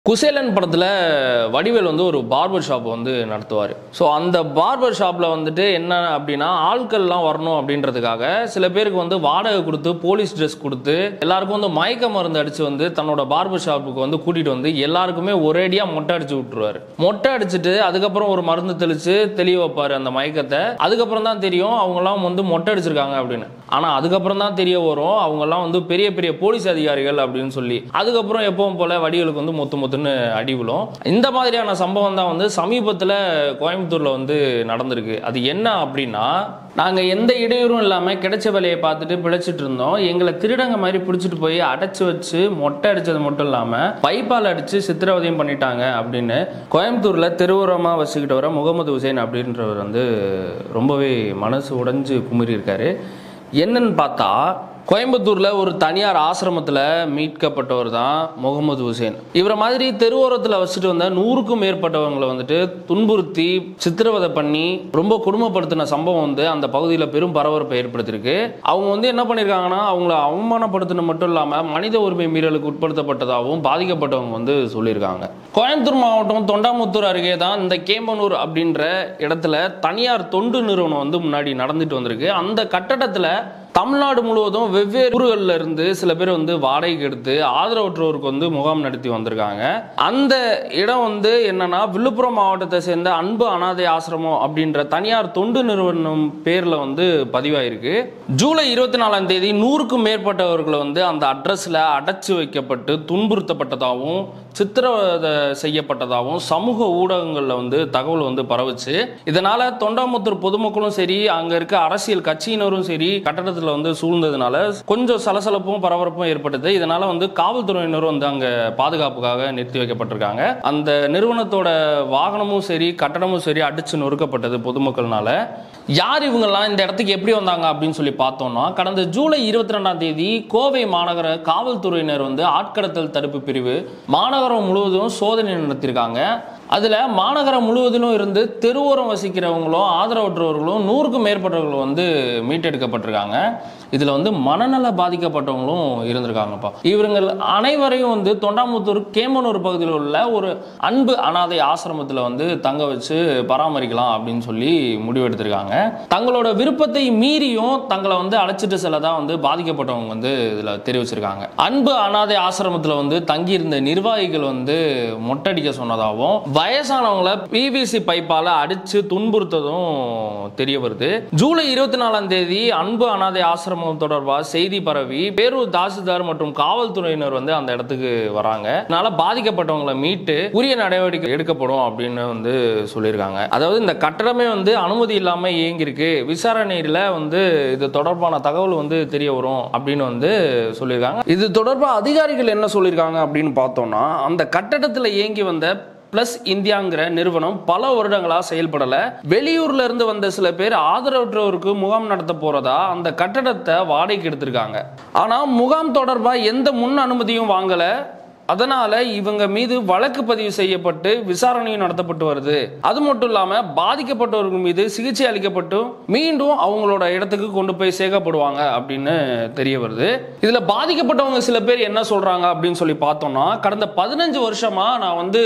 குசேலன் படத்துல வடிவேல் வந்து ஒரு பார்பர் ஷாப் வந்து நடத்துவார். ஸோ அந்த பார்பர் ஷாப்ல வந்துட்டு என்ன அப்படின்னா, ஆட்கள்லாம் வரணும் அப்படின்றதுக்காக சில பேருக்கு வந்து வாடகை கொடுத்து, போலீஸ் ட்ரெஸ் கொடுத்து, எல்லாருக்கும் வந்து மயக்க மருந்து அடிச்சு வந்து தன்னோட பார்பர் ஷாப்புக்கு வந்து கூட்டிட்டு வந்து எல்லாருக்குமே ஒரேடியா மொட்டை அடிச்சு விட்டுருவாரு. மொட்டை அடிச்சுட்டு அதுக்கப்புறம் ஒரு மருந்து தெளிச்சு தெளிய வைப்பாரு அந்த மயக்கத்தை. அதுக்கப்புறம் தான் தெரியும் அவங்கெல்லாம் வந்து மொட்டை அடிச்சிருக்காங்க அப்படின்னு. ஆனா அதுக்கப்புறம் தான் தெரிய வரும் அவங்கெல்லாம் வந்து பெரிய பெரிய போலீஸ் அதிகாரிகள் அப்படின்னு சொல்லி. அதுக்கப்புறம் எப்பவும் போல வடிவேலுக்கு வந்து மொத்த அடி விழும். இந்த மாதிரியான சம்பவம் தான் வந்து சமீபத்தில் கோயம்புத்தூர்ல வந்து நடந்திருக்கு. அது என்ன அப்படின்னா, நாங்க எந்த இடையூறும் இல்லாம கிடைச்ச வேலையை பார்த்துட்டு பிழைச்சிட்டு இருந்தோம். எங்களை திருடங்க மாதிரி பிடிச்சிட்டு போய் அடைச்சு வச்சு மொட்டை அடிச்சது மட்டும் இல்லாம பைப்பால் அடிச்சு சித்திரவதையும் பண்ணிட்டாங்க அப்படின்னு கோயம்புத்தூர்ல தெருவோரமா வச்சுக்கிட்டு வர முகமது ஹுசைன் அப்படின்றவர் வந்து ரொம்பவே மனசு உடைஞ்சு குமுறி இருக்காரு. என்னன்னு பார்த்தா, கோயம்புத்தூர்ல ஒரு தனியார் ஆசிரமத்தில் மீட்கப்பட்டவர் தான் முகமது ஹுசைன். இவரை மாதிரி தெருவோரத்தில் வச்சுட்டு வந்த 100க்கும் மேற்பட்டவங்களை வந்துட்டு துன்புறுத்தி சித்திரவதை பண்ணி ரொம்ப கொடுமைப்படுத்தின சம்பவம் வந்து அந்த பகுதியில் பெரும் பரபரப்பை ஏற்படுத்தியிருக்கு. அவங்க வந்து என்ன பண்ணியிருக்காங்கன்னா, அவங்கள அவமானப்படுத்தின மட்டும் இல்லாமல் மனித உரிமை மீறலுக்கு உட்படுத்தப்பட்டதாகவும் பாதிக்கப்பட்டவங்க வந்து சொல்லியிருக்காங்க. கோயம்புத்தூர் மாவட்டம் தொண்டாமுத்தூர் அருகே தான் இந்த கேம்பனூர் அப்படின்ற இடத்துல தனியார் தொண்டு நிறுவனம் வந்து முன்னாடி நடந்துட்டு வந்திருக்கு. அந்த கட்டடத்தில் தமிழ்நாடு முழுவதும் வெவ்வேறு ஊர்களில் இருந்து சில பேர் வந்து வாடகைக்கு எடுத்து ஆதரவற்றோருக்கு வந்து முகாம் நடத்தி வந்திருக்காங்க. அந்த இடம் வந்து என்னன்னா, விழுப்புரம் மாவட்டத்தை சேர்ந்த அன்பு அனாதை ஆசிரமம் அப்படின்ற தனியார் தொண்டு நிறுவனம் பேர்ல வந்து பதிவாயிருக்கு. ஜூலை 24ஆம் தேதி 100க்கும் மேற்பட்டவர்களை வந்து அந்த அட்ரஸ்ல அடைச்சு வைக்கப்பட்டு துன்புறுத்தப்பட்டதாகவும் சித்திரவதை செய்யப்பட்டதாகவும் சமூக ஊடகங்கள்ல வந்து தகவல் வந்து பரவுச்சு. இதனால தொண்டாமுத்தூர் பொதுமக்களும் சரி, அங்க இருக்க அரசியல் கட்சியினரும் சரி கட்டடத்தில் வந்து சூழ்ந்ததுனால கொஞ்சம் சலசலப்பும் பரபரப்பும் ஏற்பட்டது. இதனால வந்து காவல்துறையினரும் வந்து அங்க பாதுகாப்புக்காக நிறுத்தி வைக்கப்பட்டிருக்காங்க. அந்த நிறுவனத்தோட வாகனமும் சரி கட்டடமும் சரி அடிச்சு நொறுக்கப்பட்டது பொதுமக்கள்னால. யார் இவங்கெல்லாம் இந்த இடத்துக்கு எப்படி வந்தாங்க அப்படின்னு சொல்லி பார்த்தோம்னா, கடந்த ஜூலை 22ஆம் தேதி கோவை மாநகர காவல்துறையினர் வந்து ஆட்கடத்தல் தடுப்பு பிரிவு மாநகரம் முழுவதும் சோதனை நடத்தியிருக்காங்க. அதுல மாநகரம் முழுவதிலும் இருந்து தெருவோரம் வசிக்கிறவங்களும் ஆதரவற்றவர்களும் 100க்கும் மேற்பட்டவர்களும் வந்து மீட்டெடுக்கப்பட்டிருக்காங்க. இதுல வந்து மனநல பாதிக்கப்பட்டவங்களும் இருந்திருக்காங்கப்பா. இவர்கள் அனைவரையும் வந்து தொண்டாமுத்தூர் கேம்பனூர் பகுதியில் உள்ள ஒரு அன்பு அனாதை ஆசிரமத்தில் வந்து தங்க வச்சு பராமரிக்கலாம் அப்படின்னு சொல்லி முடிவெடுத்திருக்காங்க. தங்களோட விருப்பத்தை மீறியும் தங்களை வந்து அழைச்சிட்டு செல்லதான் வந்து பாதிக்கப்பட்டவங்க வந்து இதுல தெரிவிச்சிருக்காங்க. அன்பு அனாதை ஆசிரமத்தில் வந்து தங்கியிருந்த நிர்வாகிகள் வந்து மொட்டடிக்க சொன்னதாகவும் வயசானவங்களை பிவிசி பைப்பால அடிச்சு துன்புறுத்ததும் தெரிய வருது. ஜூலை 24ஆம் தேதி அன்பு அனாதை ஆசிரமம் தொடர்பாக செய்தி பரவி பேரூர் தாசில்தார் மற்றும் காவல்துறையினர் வந்து அந்த இடத்துக்கு வராங்க. அதனால பாதிக்கப்பட்டவங்களை மீட்டு உரிய நடவடிக்கை எடுக்கப்படும் அப்படின்னு வந்து சொல்லியிருக்காங்க. அதாவது இந்த கட்டடமே வந்து அனுமதி இல்லாம இயங்கிருக்கு, விசாரணையில வந்து இது தொடர்பான தகவல் வந்து தெரிய வரும் அப்படின்னு வந்து சொல்லியிருக்காங்க. இது தொடர்பாக அதிகாரிகள் என்ன சொல்லியிருக்காங்க அப்படின்னு பார்த்தோம்னா, அந்த கட்டடத்தில் இயங்கி வந்த பிளஸ் இந்தியாங்கிற நிறுவனம் பல வருடங்களா செயல்படல. வெளியூர்ல இருந்து வந்த சில பேர் ஆதரவற்றோருக்கு முகாம் நடத்த போறதா அந்த கட்டடத்தை வாடகைக்கு எடுத்திருக்காங்க. ஆனா முகாம் தொடர்பா எந்த முன் அனுமதியும் வாங்கல. அதனால இவங்க மீது வழக்கு பதிவு செய்யப்பட்டு விசாரணையும் நடத்தப்பட்டு வருது. அது மட்டும் இல்லாம பாதிக்கப்பட்டவர்கள் மீது சிகிச்சை அளிக்கப்பட்டு மீண்டும் அவங்களோட இடத்துக்கு கொண்டு போய் சேர்க்கப்படுவாங்க அப்படின்னு தெரிய வருது. இதுல பாதிக்கப்பட்டவங்க சில பேர் என்ன சொல்றாங்க அப்படின்னு சொல்லி பார்த்தோம்னா, கடந்த 15 வருஷமா நான் வந்து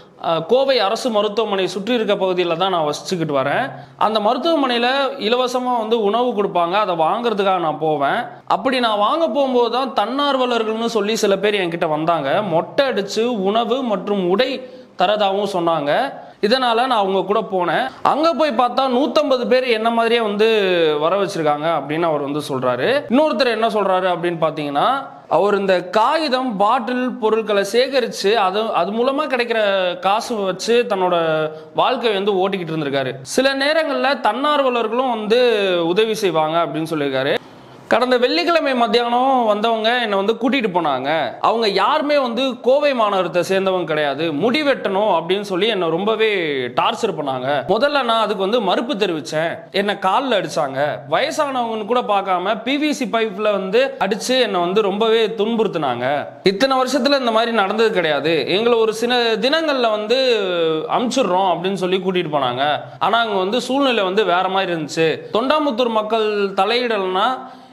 கோவை அரசு மருத்துவமனை சுற்றி இருக்க பகுதியில் தான் நான் வசிச்சுக்கிட்டு வரேன். அந்த மருத்துவமனையில் இலவசமாக வந்து உணவு கொடுப்பாங்க. அதை வாங்குறதுக்காக நான் போவேன். அப்படி நான் வாங்க போகும்போது தான் தன்னார்வலர்கள்னு சொல்லி சில பேர் என்கிட்ட வந்தாங்க. மொட்டை அடித்து உணவு மற்றும் உடை தரதாகவும் சொன்னாங்க. இதனால நான் அவங்க கூட போனேன். அங்க போய் பார்த்தா 150 பேர் என்ன மாதிரியே வந்து வர வச்சிருக்காங்க அப்படின்னு அவர் வந்து சொல்றாரு. இன்னொருத்தர் என்ன சொல்றாரு அப்படின்னு பாத்தீங்கன்னா, அவர் இந்த காகிதம் பாட்டில் பொருட்களை சேகரிச்சு அது மூலமா கிடைக்கிற காசு வச்சு தன்னோட வாழ்க்கை வந்து ஓட்டிக்கிட்டு இருந்திருக்காரு. சில நேரங்கள்ல தன்னார்வலர்களும் வந்து உதவி செய்வாங்க அப்படின்னு சொல்லியிருக்காரு. கடந்த வெள்ளிக்கிழமை மத்தியானம் வந்தவங்க என்னை வந்து கூட்டிட்டு போனாங்க. அவங்க யாருமே வந்து கோவை மாநகரத்தை சேர்ந்தவங்க கிடையாது. முடி வெட்டணும் அப்படின்னு சொல்லி என்னை ரொம்பவே டார்ச்சர் பண்ணாங்க. முதல்ல நான் அதுக்கு வந்து மறுப்பு தெரிவிச்சேன். என்னை காலில் அடிச்சாங்க. வயசானவங்கன்னு கூட பார்க்காம பிவிசி பைப்ல வந்து அடிச்சு என்னை வந்து ரொம்பவே துன்புறுத்தினாங்க. இத்தனை வருஷத்துல இந்த மாதிரி நடந்தது கிடையாது. எங்களை ஒரு சில தினங்கள்ல வந்து அனுப்பிச்சிடுறோம் அப்படின்னு சொல்லி கூட்டிட்டு போனாங்க. ஆனா அங்க வந்து சூழ்நிலை வந்து வேற மாதிரி இருந்துச்சு. தொண்டாமுத்தூர் மக்கள் தலையிடல்னா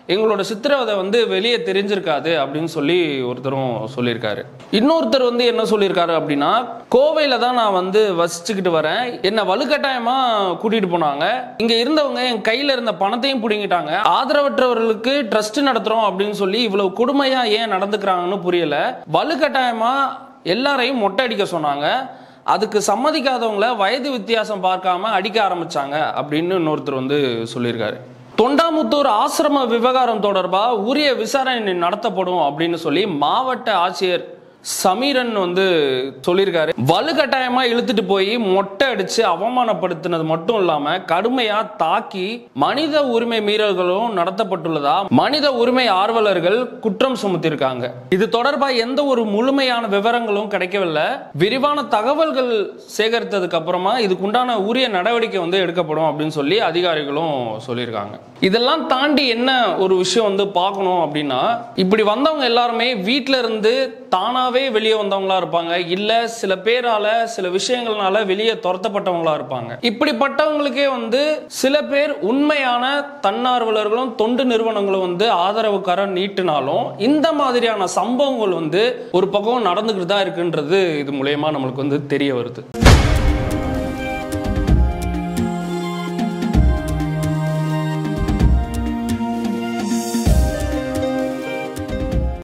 எங்களோட சித்திரவதை வந்து வெளியே தெரிஞ்சிருக்காது அப்படின்னு சொல்லி ஒருத்தரும் சொல்லியிருக்காரு. இன்னொருத்தர் வந்து என்ன சொல்லியிருக்காரு அப்படின்னா, கோவையில தான் நான் வந்து வசிச்சுக்கிட்டு வரேன், என்ன வலுக்கட்டாயமா கூட்டிட்டு போனாங்க, இங்க இருந்தவங்க என் கையில இருந்த பணத்தையும் பிடிங்கிட்டாங்க, ஆதரவற்றவர்களுக்கு ட்ரஸ்ட் நடத்துறோம் அப்படின்னு சொல்லி இவ்வளவு கொடுமையா ஏன் நடந்துக்கிறாங்கன்னு புரியல, வலுக்கட்டாயமா எல்லாரையும் மொட்டை அடிக்க சொன்னாங்க, அதுக்கு சம்மதிக்காதவங்கள வயது வித்தியாசம் பார்க்காம அடிக்க ஆரம்பிச்சாங்க அப்படின்னு இன்னொருத்தர் வந்து சொல்லியிருக்காரு. தொண்டாமுத்தூர் ஆசிரம விவகாரம் தொடர்பா உரிய விசாரணை நடத்தப்படும் அப்படின்னு சொல்லி மாவட்ட ஆட்சியர் சமீரன் வந்து சொல்லியிருக்காரு. வலுக்கட்டாயமா இழுத்துட்டு போய் மொட்டை அடிச்சு அவமானப்படுத்தினது மட்டும் இல்லாம கடுமையா தாக்கி மனித உரிமை மீறல்களும் நடத்தப்பட்டுள்ளதா மனித உரிமை ஆர்வலர்கள் குற்றம் சுமத்திருக்காங்க. இது தொடர்பா எந்த ஒரு முழுமையான விவரங்களும் கிடைக்கவில்லை. விரிவான தகவல்கள் சேகரித்ததுக்கு அப்புறமா இதுக்குண்டான உரிய நடவடிக்கை வந்து எடுக்கப்படும் அப்படின்னு சொல்லி அதிகாரிகளும் சொல்லியிருக்காங்க. இதெல்லாம் தாண்டி என்ன ஒரு விஷயம் வந்து பார்க்கணும் அப்படின்னா, இப்படி வந்தவங்க எல்லாருமே வீட்டில இருந்து தானாவே வெளியே வந்தவங்களா இருப்பாங்க, இல்ல சில பேரால சில விஷயங்கள்னால வெளியே துரத்தப்பட்டவங்களா இருப்பாங்க. இப்படிப்பட்டவங்களுக்கே வந்து சில பேர் உண்மையான தன்னார்வலர்களும் தொண்டு நிறுவனங்களும் வந்து ஆதரவு கரம் நீட்டினாலும் இந்த மாதிரியான சம்பவங்கள் வந்து ஒரு பக்கம் நடந்துகிட்டு தான் இருக்குன்றது இது மூலமா நம்மளுக்கு வந்து தெரிய வருது.